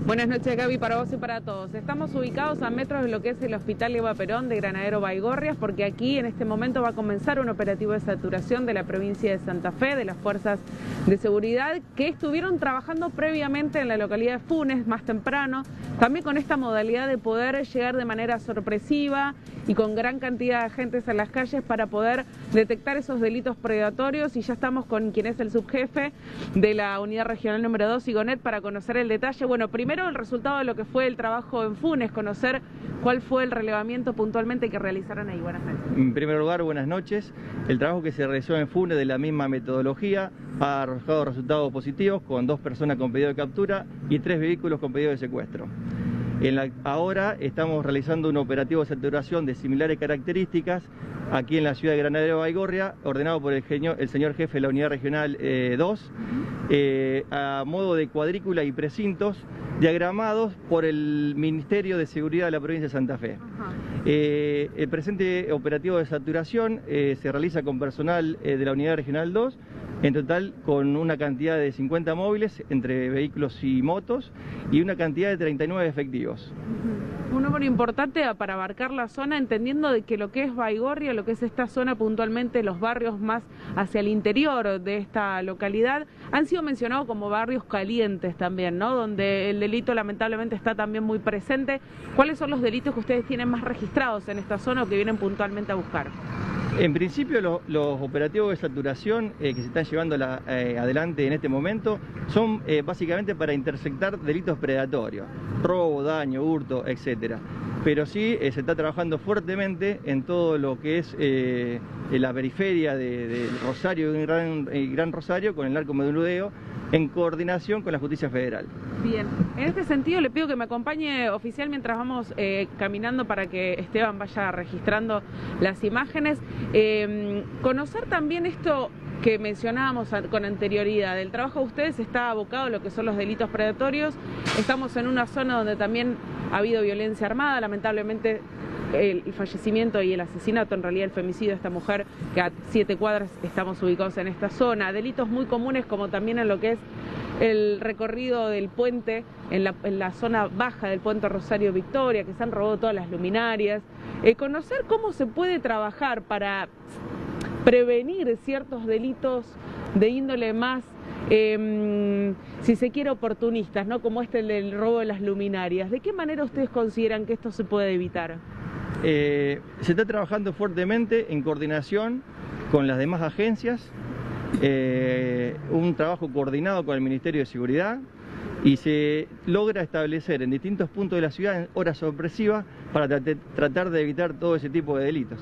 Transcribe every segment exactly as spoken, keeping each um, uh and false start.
Buenas noches, Gaby, para vos y para todos. Estamos ubicados a metros de lo que es el Hospital Eva Perón de Granadero Baigorrias, porque aquí en este momento va a comenzar un operativo de saturación de la provincia de Santa Fe, de las fuerzas de seguridad que estuvieron trabajando previamente en la localidad de Funes más temprano, también con esta modalidad de poder llegar de manera sorpresiva y con gran cantidad de agentes en las calles para poder detectar esos delitos predatorios. Y ya estamos con quien es el subjefe de la unidad regional número dos, Igonet, para conocer el detalle. Bueno, primero el resultado de lo que fue el trabajo en Funes, conocer cuál fue el relevamiento puntualmente que realizaron ahí. Buenas noches. En primer lugar, buenas noches. El trabajo que se realizó en Funes de la misma metodología ha arrojado resultados positivos, con dos personas con pedido de captura y tres vehículos con pedido de secuestro. En la, ahora estamos realizando un operativo de saturación de similares características aquí en la ciudad de Granadero Baigorria, ordenado por el, genio, el señor jefe de la unidad regional eh, dos, eh, a modo de cuadrícula y precintos diagramados por el Ministerio de Seguridad de la provincia de Santa Fe. Eh, el presente operativo de saturación eh, se realiza con personal eh, de la unidad regional dos, en total con una cantidad de cincuenta móviles entre vehículos y motos y una cantidad de treinta y nueve efectivos. Un número importante para abarcar la zona, entendiendo de que lo que es Baigorria, lo que es esta zona puntualmente, los barrios más hacia el interior de esta localidad, han sido mencionados como barrios calientes también, ¿no? Donde el delito lamentablemente está también muy presente. ¿Cuáles son los delitos que ustedes tienen más registrados en esta zona o que vienen puntualmente a buscar? En principio lo, los operativos de saturación eh, que se están llevando la, eh, adelante en este momento son eh, básicamente para interceptar delitos predatorios, robo, daño, hurto, etcétera. Pero sí eh, se está trabajando fuertemente en todo lo que es eh, la periferia de, de Rosario y Gran, eh, Gran Rosario con el narcomenudeo, en coordinación con la Justicia Federal. Bien, en este sentido le pido que me acompañe, oficial, mientras vamos eh, caminando para que Esteban vaya registrando las imágenes. Eh, conocer también esto que mencionábamos con anterioridad, el trabajo de ustedes está abocado a lo que son los delitos predatorios. Estamos en una zona donde también ha habido violencia armada, lamentablemente el fallecimiento y el asesinato, en realidad el femicidio de esta mujer, que a siete cuadras estamos ubicados en esta zona. Delitos muy comunes como también en lo que es el recorrido del puente, en la, en la zona baja del puente Rosario Victoria, que se han robado todas las luminarias. Eh, conocer cómo se puede trabajar para prevenir ciertos delitos de índole más, eh, si se quiere, oportunistas, ¿no? Como este del robo de las luminarias. ¿De qué manera ustedes consideran que esto se puede evitar? Eh, se está trabajando fuertemente en coordinación con las demás agencias, eh, un trabajo coordinado con el Ministerio de Seguridad, y se logra establecer en distintos puntos de la ciudad en horas sorpresivas para trat tratar de evitar todo ese tipo de delitos.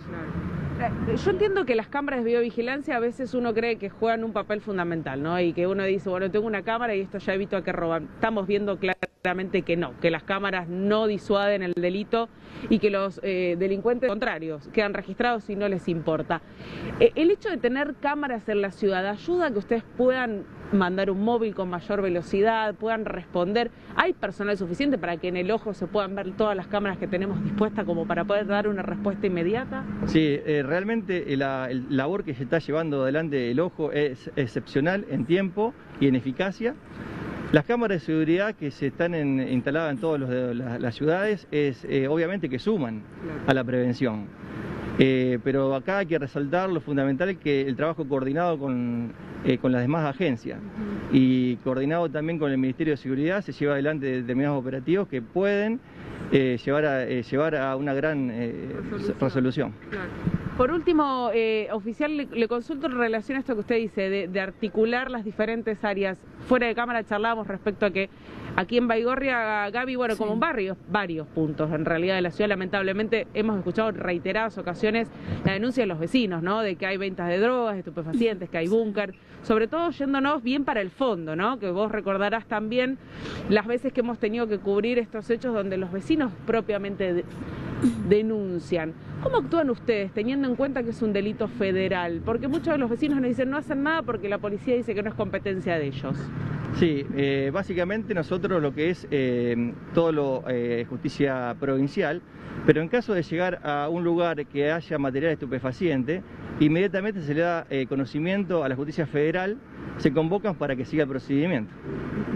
Yo entiendo que las cámaras de videovigilancia a veces uno cree que juegan un papel fundamental, ¿no? Y que uno dice, bueno, tengo una cámara y esto ya evito a que roban. Estamos viendo claramente que no, que las cámaras no disuaden el delito y que los eh, delincuentes contrarios quedan registrados y no les importa. Eh, el hecho de tener cámaras en la ciudad ayuda a que ustedes puedan mandar un móvil con mayor velocidad, puedan responder. ¿Hay personal suficiente para que en el ojo se puedan ver todas las cámaras que tenemos dispuestas como para poder dar una respuesta inmediata? Sí, eh, realmente la el labor que se está llevando adelante el ojo es excepcional en tiempo y en eficacia. Las cámaras de seguridad que se están en, instaladas en todas las, las ciudades es eh, obviamente que suman a la prevención. Eh, pero acá hay que resaltar lo fundamental, que el trabajo coordinado con, eh, con las demás agencias y coordinado también con el Ministerio de Seguridad se lleva adelante determinados operativos que pueden eh, llevar, a, eh, llevar a una gran eh, resolución. resolución. Claro. Por último, eh, oficial, le, le consulto en relación a esto que usted dice, de, de articular las diferentes áreas. Fuera de cámara charlábamos respecto a que aquí en Baigorria, Gaby, bueno, sí, como en barrios, varios puntos en realidad de la ciudad, lamentablemente hemos escuchado en reiteradas ocasiones la denuncia de los vecinos, ¿no? De que hay ventas de drogas, estupefacientes, que hay búnker, sobre todo yéndonos bien para el fondo, ¿no? Que vos recordarás también las veces que hemos tenido que cubrir estos hechos donde los vecinos propiamente de, denuncian. ¿Cómo actúan ustedes teniendo en cuenta que es un delito federal? Porque muchos de los vecinos nos dicen no hacen nada porque la policía dice que no es competencia de ellos. Sí, eh, básicamente nosotros lo que es eh, todo lo eh, justicia provincial, pero en caso de llegar a un lugar que haya material estupefaciente, inmediatamente se le da eh, conocimiento a la justicia federal, se convocan para que siga el procedimiento.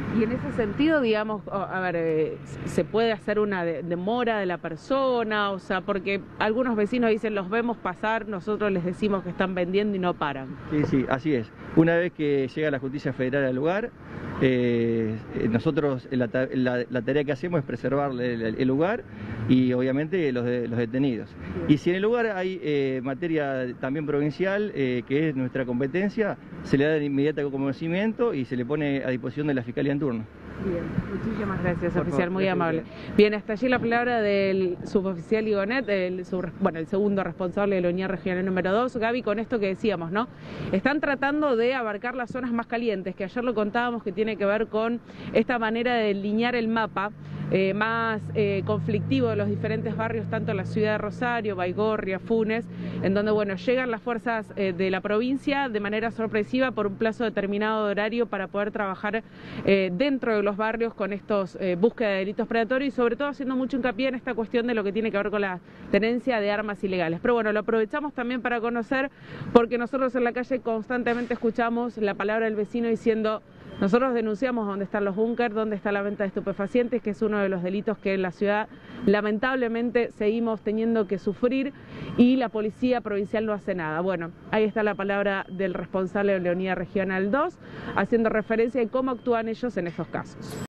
Y en ese sentido, digamos, a ver, eh, ¿se puede hacer una de, demora de la persona? O sea, porque algunos vecinos dicen, los vemos pasar, nosotros les decimos que están vendiendo y no paran. Sí, sí, así es. Una vez que llega la justicia federal al lugar, eh, nosotros la, la, la tarea que hacemos es preservar el, el, el lugar y obviamente los, de, los detenidos. Y si en el lugar hay eh, materia también provincial, eh, que es nuestra competencia, se le da de inmediato conocimiento y se le pone a disposición de la Fiscalía en turno. Bien, muchísimas gracias, Por oficial, favor, muy amable. Bien, hasta allí la palabra del suboficial Igonet, el, sub, bueno, el segundo responsable de la unidad regional número dos. Gaby, con esto que decíamos, ¿no? Están tratando de abarcar las zonas más calientes, que ayer lo contábamos, que tiene que ver con esta manera de delinear el mapa eh, más eh, conflictivo de los diferentes barrios, tanto en la ciudad de Rosario, Baigorria, Funes, en donde, bueno, llegan las fuerzas eh, de la provincia de manera sorpresiva por un plazo determinado de horario para poder trabajar eh, dentro de los barrios con estos eh, búsqueda de delitos predatorios y sobre todo haciendo mucho hincapié en esta cuestión de lo que tiene que ver con la tenencia de armas ilegales. Pero bueno, lo aprovechamos también para conocer, porque nosotros en la calle constantemente escuchamos la palabra del vecino diciendo: nosotros denunciamos dónde están los búnkers, dónde está la venta de estupefacientes, que es uno de los delitos que en la ciudad lamentablemente seguimos teniendo que sufrir y la policía provincial no hace nada. Bueno, ahí está la palabra del responsable de la unidad regional dos, haciendo referencia en cómo actúan ellos en estos casos.